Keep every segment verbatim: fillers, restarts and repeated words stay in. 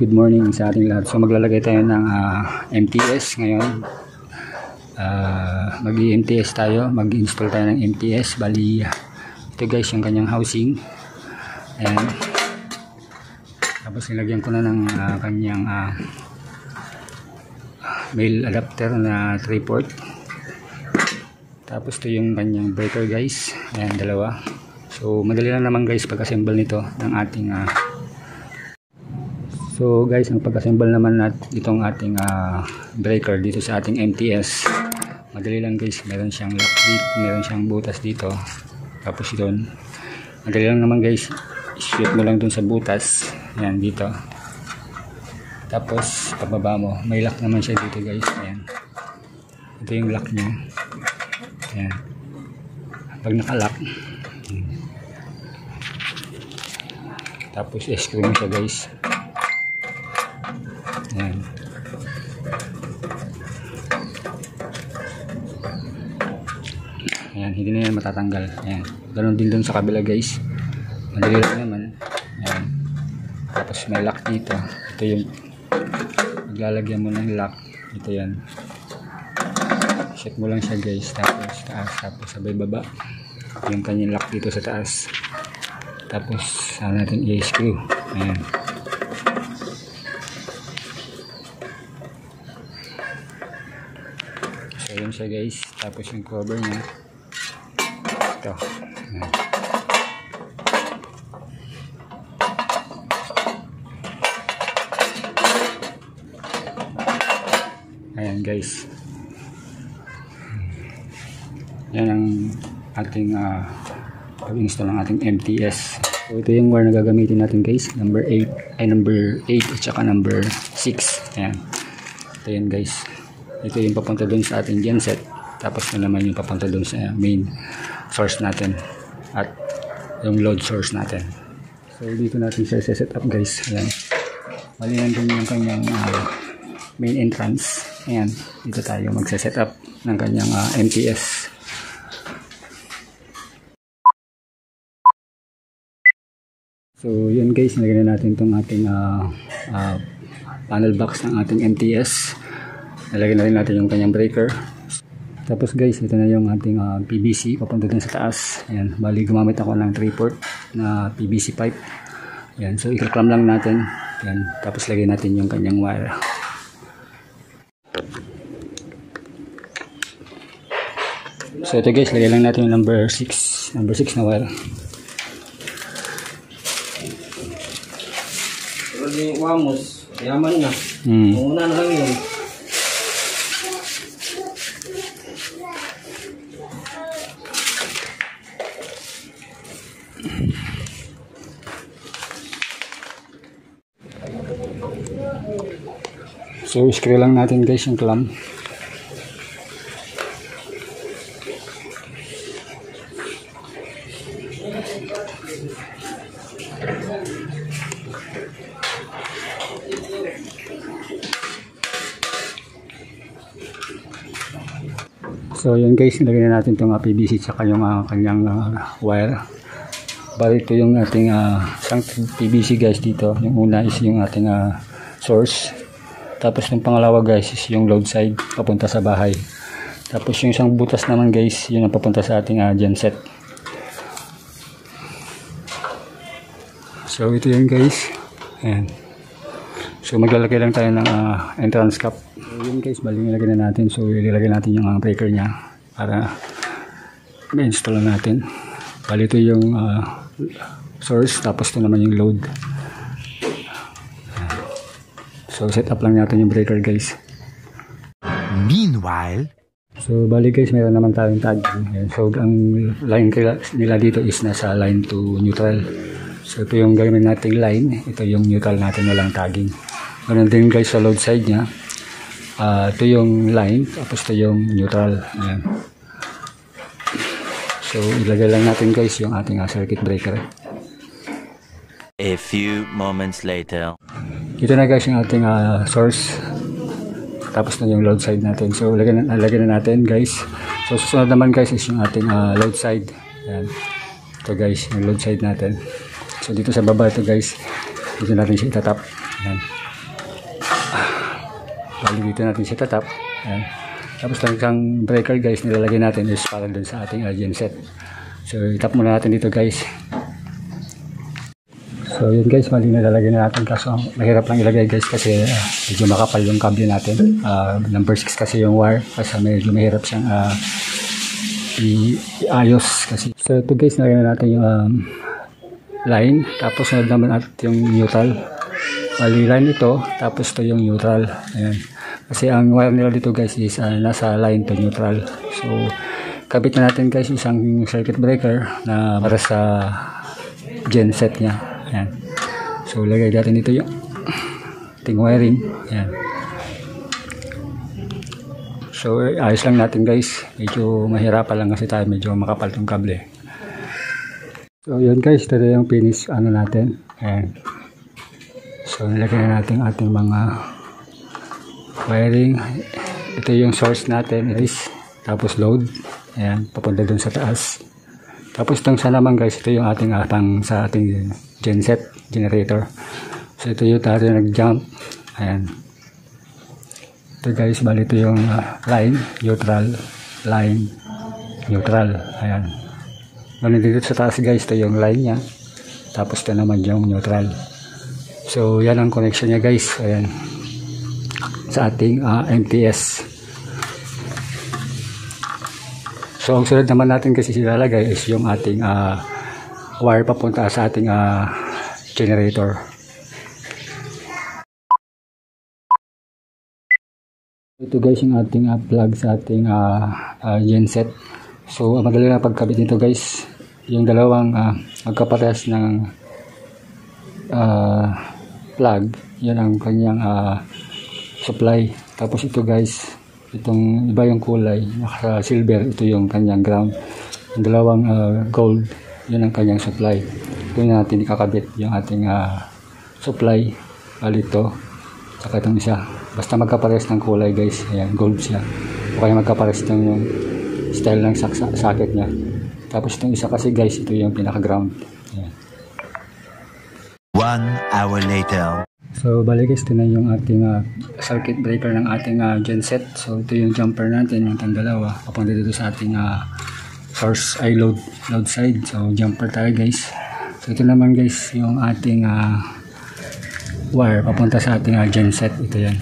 good morning sa ating lahat. So maglalagay tayo ng uh, M T S ngayon. Uh, mag-M T S tayo, mag-install tayo ng M T S. Bali, ito guys yung kanyang housing. Ayan. Tapos nilagyan ko na ng uh, kanyang uh, male adapter na three port. Tapos ito yung kanyang breaker guys. Ayan, dalawa. So madali lang naman guys pag-assemble nito ng ating uh, so guys, ang pag-assemble naman nat itong ating uh, breaker dito sa ating M T S, madali lang guys. Meron siyang lock dito, meron siyang butas dito. Tapos doon, madali lang naman guys, shoot mo lang dun sa butas. Ayan, dito. Tapos pababa mo, may lock naman siya dito guys. Ayan, ito yung lock niya. Ayan, pag nakalock, tapos i-screw mo siya guys. Ayan. Ayan, hindi na yan matatanggal. Ayan, ganun din dun sa kabila guys, madali lang naman. Ayan, tapos may lock dito. Ito yung maglalagyan mo ng lock. Ito yan, set mo lang siya guys. Tapos taas, tapos sabay baba yung kanyang lock dito sa taas. Tapos saan natin i-screw. Ayan, so yun siya guys. Tapos yung cover niya ito. Ayan. Ayan guys, yan ang ating uh, pag-install ng ating M T S. So ito yung wire na gagamitin natin guys, number eight ay number eight at saka number six. Ayan, ito yan guys. Ito yung papunta dun sa ating genset. Tapos na naman yung papunta dun sa main source natin at yung load source natin. So dito natin siya set up guys. Ayan, mali lang din yung kanyang uh, main entrance. Ayan, dito tayo magsa-set up ng kanyang uh, M T S. So yun guys, nilagyan na natin itong ating uh, uh, panel box ng ating M T S. Nilagyan na rin natin yung kanyang breaker. Tapos guys, ito na yung ating uh, P V C papunta dun sa taas. Ayan, bali gumamit ako ng three port na P V C pipe. Ayan, so i-clamp lang natin. Ayan, tapos lagyan natin yung kanyang wire. So ito guys, lagyan lang natin yung number six, number six na wire. Yung Wamos, yaman na. Hmm. Una na lang yun. So screw lang natin guys yung clamp. So yun guys, nilagyan na natin itong uh, P V C tsaka yung uh, kanyang uh, wire. Bali ito yung ating uh, isang P V C guys dito. Yung una is yung ating uh, source. Tapos yung pangalawa guys is yung load side papunta sa bahay. Tapos yung isang butas naman guys, yun ang papunta sa ating uh, genset. So ito yun guys. Ayan. So maglalagay lang tayo ng uh, entrance cap. So yun guys, bali nilagay na natin. So ilagay natin yung uh, breaker nya para ma-install natin. Bali ito yung uh, source, tapos ito naman yung load. So set up lang natin yung breaker guys. Meanwhile, so bali guys, meron naman tayong tagging. So ang line nila dito is nasa line to neutral. So ito yung gagawin nating line, ito yung neutral natin, walang tagging. Ganun din guys sa load side nya. Uh, ito yung line, tapos ito yung neutral. Ayan. So ilagay lang natin guys yung ating uh, circuit breaker. a few moments later. Ito na guys yung ating uh, source. Tapos na yung load side natin. So lagyan na, lagyan na natin guys. So susunod naman guys is yung ating uh, load side. Ayan. Ito guys yung load side natin. So dito sa baba ito guys, dito natin siya itatap. Ayan. bali dito natin siya tatap. Ayan. Tapos ang isang breaker guys nilalagay natin is para dun sa ating uh, genset. So itap muna natin dito guys. So yun guys, mali nilalagay na natin kaso mahirap lang ilagay guys kasi uh, medyo makapal yung kable natin. Uh, number six kasi yung wire kasi medyo mahirap siyang uh, i-ayos kasi. So ito guys, nalagay na natin yung um, line, tapos sunod naman natin yung neutral. Bali line ito, tapos ito yung neutral. Ayan. Kasi ang wire nila dito guys is uh, nasa line to neutral. So kabit na natin guys isang circuit breaker na para sa genset niya. Ayan. So lagay natin dito yung ating wiring. Ayan. So ayos lang natin guys. Medyo mahirapan lang kasi tayo, medyo makapal yung kable. So yun guys, ito yung finish ano natin. Ayan. So nilagay na natin ating mga wiring. Ito yung source natin is, tapos load. Ayan, papunta dun sa taas. Tapos itong sa naman guys, ito yung ating atang sa ating genset generator. So ito yung ating nag-jump. Ayan. Ito guys, bali ito yung uh, line, neutral, line, neutral. Ayan. Bali dito sa taas guys, ito yung line niya. Tapos ito naman yung neutral. So yan ang connection niya guys. Ayan. Sa ating uh, M T S. So ang sunod naman natin kasi silalagay is yung ating uh, wire papunta sa ating uh, generator. Ito guys yung ating uh, plug sa ating uh, uh, genset. So uh, madali na pagkabit nito guys. Yung dalawang uh, magkaparehas ng uh, plug, yan ang kanyang uh, supply. Tapos ito guys, itong iba yung kulay, naka silver, ito yung kanyang ground. Yung dalawang uh, gold, yun ang kanyang supply. Ito natin ikakabit yung ating uh, supply. Alito, saka itong isa. Basta magkapares ng kulay guys, ayan, gold siya. O kaya magkapares ng yung style ng socket niya. Tapos itong isa kasi guys, ito yung pinaka ground. Ayan. One hour later. So balik guys, ito na yung ating uh, circuit breaker ng ating uh, genset. So ito yung jumper natin, yung tang dalawa papunta dito sa ating uh, source ay load load side. So jumper tayo guys. So ito naman guys yung ating uh, wire papunta sa ating uh, genset. Ito yan.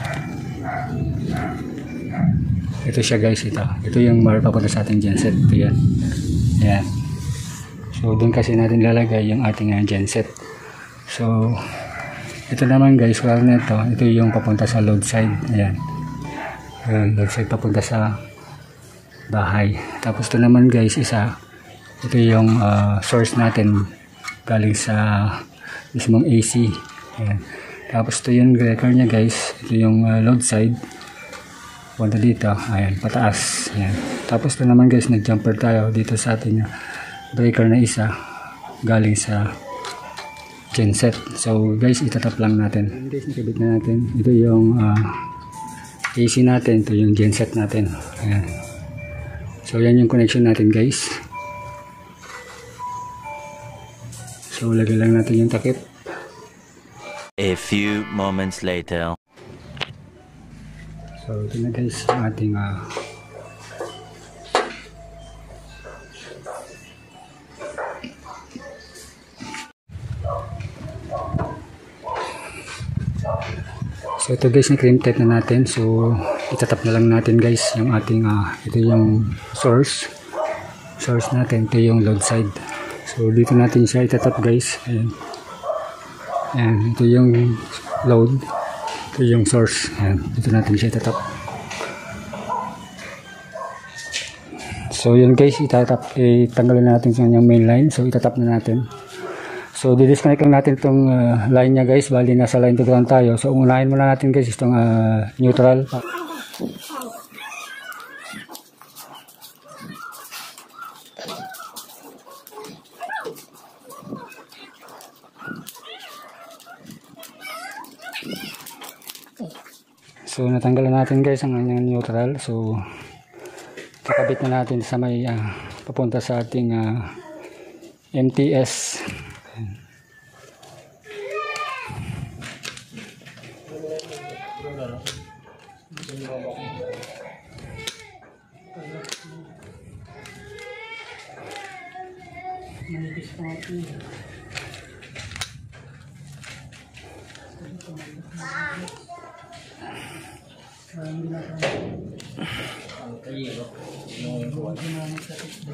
Ito siya guys, ito. Ito yung wire papunta sa ating genset. Ito yan. Ayan. So doon kasi natin lalagay yung ating uh, genset. So ito naman guys, wire nito, ito yung papunta sa load side. Ayan. Ayan, load side papunta sa bahay. Tapos ito naman guys, isa, ito yung uh, source natin galing sa mismong A C. Ayan. Tapos ito yung breaker nya guys, ito yung uh, load side punta dito. Ayan, pataas. Ayan. Tapos ito naman guys, nag-jumper tayo dito sa ating breaker na isa galing sa genset. So guys, itatap lang natin. Guys, nakabit na natin. Ito yung uh, A C natin, ito yung genset natin. Ayan. So yan yung connection natin guys. So lagay lang natin yung takip. A few moments later. So ito na guys yung ating uh, so ito guys, na-cream tight na natin. So itatap na lang natin guys yung ating uh, ito yung source source natin, ito yung load side. So dito natin siya itatap guys. Ayan. Ayan, ito yung load, ito yung source. Ayan, dito natin siya itatap. So yun guys, itatap, itanggalin natin sa kanyang main line. So itatap na natin. So didisconnect lang natin itong uh, line nya guys. Bali nasa line to ground tayo. So unahin muna natin guys itong uh, neutral. So natanggal na natin guys ang kanyang neutral. So kakabit na natin sa may uh, papunta sa ating uh, M T S. Manipis pa ito. Parang ginagawa. Ang kayero. Yung kuwan. Ginamit sa isda.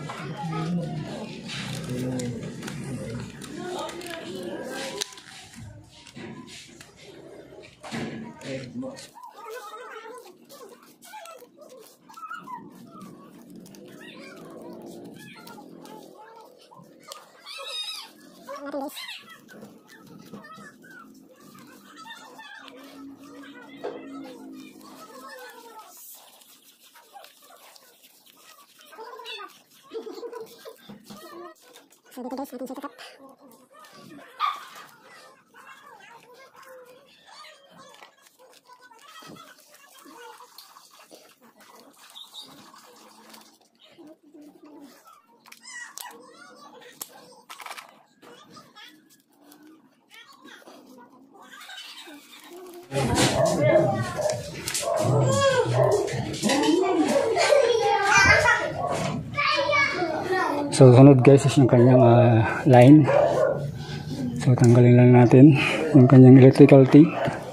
Eh, mo. So dito guys, natin siya tutok. So sunod guys is yung kanyang uh, line. So tanggalin lang natin yung kanyang electrical tape.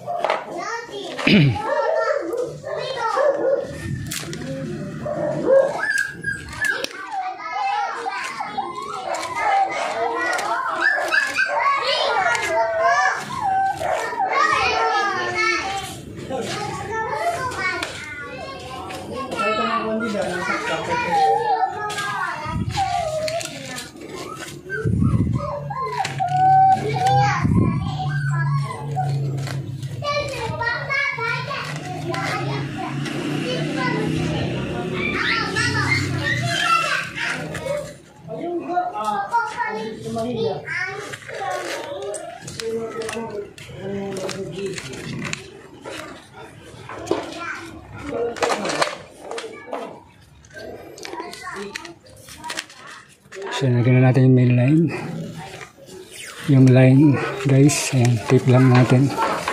So nagana natin yung main line. Yung line guys, ayan, tape lang natin.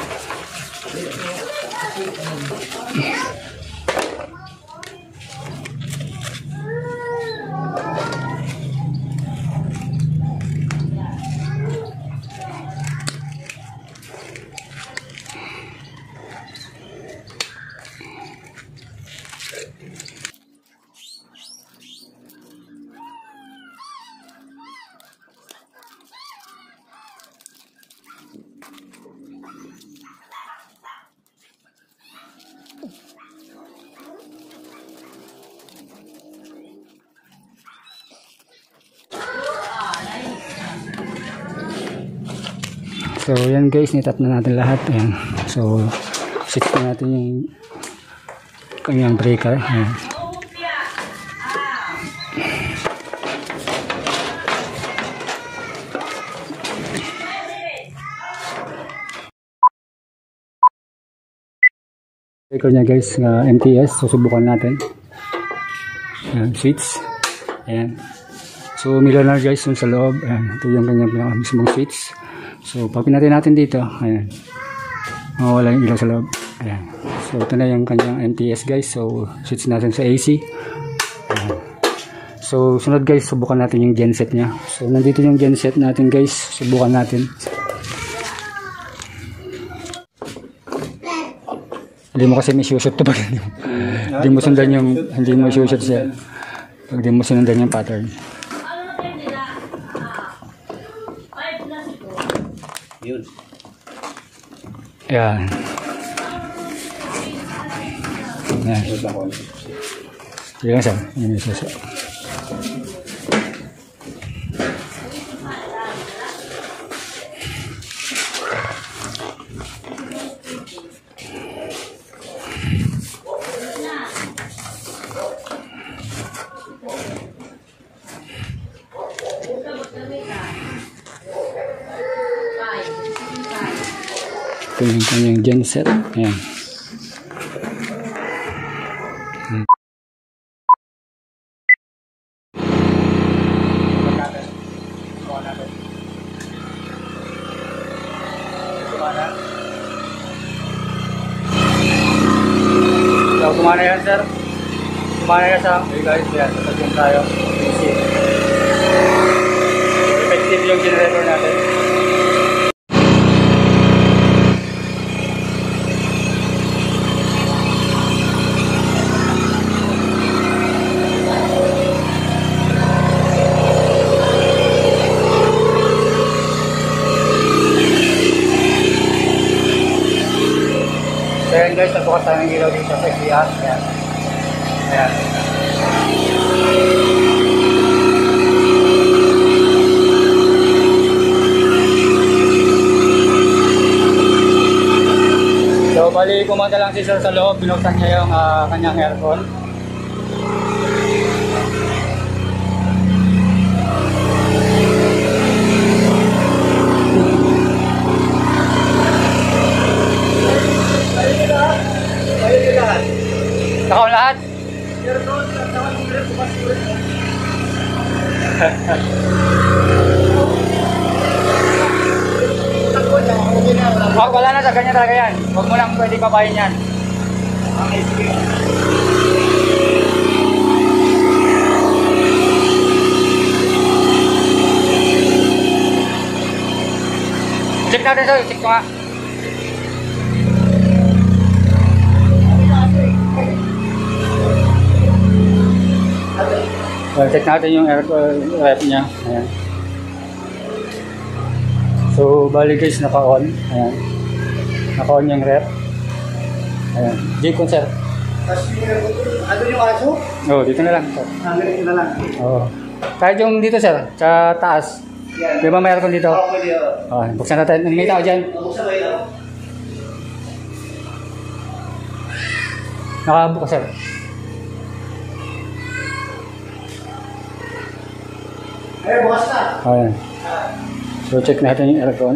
So yan guys, nitap na natin lahat. Ayan. So set na natin yung kanyang breaker. Ayan. Breaker niya guys, uh, M T S. Susubukan natin. Ayan, switch. Ayan. So umilaw na guys yung sa loob. Ayan. Ito yung kanyang pinaka mismong switch. So, papinatin natin dito. Ayan. Mawala yung ilaw sa loob. Ayan. So, ito na yung kanyang M T S guys. So, switch natin sa A C. Ayan. So, sunod guys, subukan natin yung genset niya. So, nandito yung genset natin guys. Subukan natin. Hindi mo kasi may shoot to pag hindi mo, hindi mo sundan yung, hindi mo shoot siya. Pag hindi mo sundan yung pattern. Yun. Yan. Yan. Sige lang sir. Yan yung suso. Ito yung kanyang genset. Ayan. Hmm. gumana yan, sir. Gumana yan sa, hey guys, yan, tatagyan tayo. Easy. Effective yung generator natin. So yan guys, nagbukas tayo ng ilaw dito sa C R. Ayan. Ayan. So bali kumanda lang si sir sa loob, binuksan niya yung uh, kanyang aircon. Nakaw lahat? Wag, wala na sa ganyan talaga yan. Huwag mo lang pwede babayin yan. Check natin sir, check ko nga. So, check natin yung air rep niya. Ayan. So, bali guys, naka-on. Ayan. Naka-on yung rep. Ayan. J-con, sir. Ano yung aso? Oo, oh, dito na lang. Sir. Ah, ganito na lang. Oo. Oh. Kahit yung dito, sir, sa taas. Yan. Di ba may aircon dito? Oo, pwede. Oh, buksan natin. May tao dyan. Buksan kayo. Nakabukas, sir. Eh, bukas na. Ayan. So, check natin yung aircon.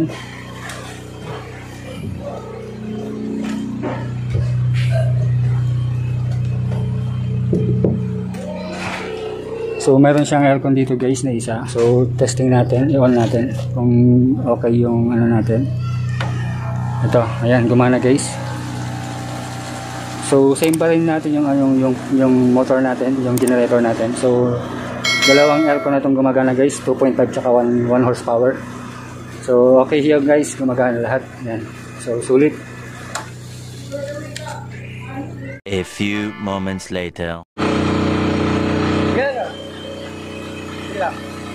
So, meron siyang aircon dito guys na isa. So, testing natin. I-on natin kung okay yung ano natin. Ito. Ayan, gumana guys. So, same pa rin natin yung, yung, yung, yung motor natin, yung generator natin. So, dalawang aircon na itong gumagana guys. two point five tsaka one horsepower. So, okay here guys. Gumagana lahat. Ayan. So, sulit. A few moments later. Yeah. Yeah.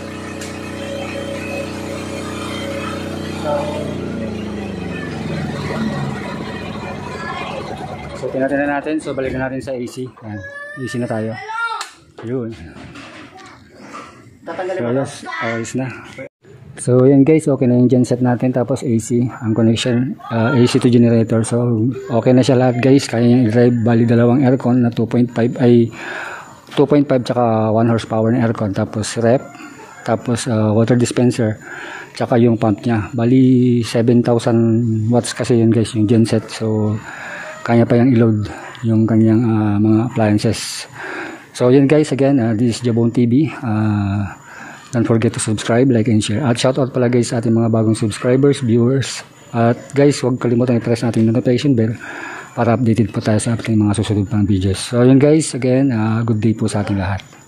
So, tinatin na natin. So, balikan natin sa A C. Ayan. A C na tayo. Yun. Tatanggalin So, mo. yes. Ayos na. So, yan guys. Okay na yung genset natin. Tapos A C. Ang connection. Uh, A C to generator. So, okay na siya lahat guys. Kaya niyang i-drive. Bali dalawang aircon na two point five ay two point five tsaka one horsepower na aircon. Tapos rep. Tapos uh, water dispenser. Tsaka yung pump niya. Bali seven thousand watts kasi yun guys. Yung genset. So, kanya pa yung i-load yung kanyang uh, mga appliances. So yun guys, again, uh, this is Jabon T V. Uh, don't forget to subscribe, like, and share. At shoutout pala guys sa ating mga bagong subscribers, viewers. At guys, huwag kalimutan i-press natin yung notification bell para updated po tayo sa ating mga susunod pang videos. So yun guys, again, uh, good day po sa ating lahat.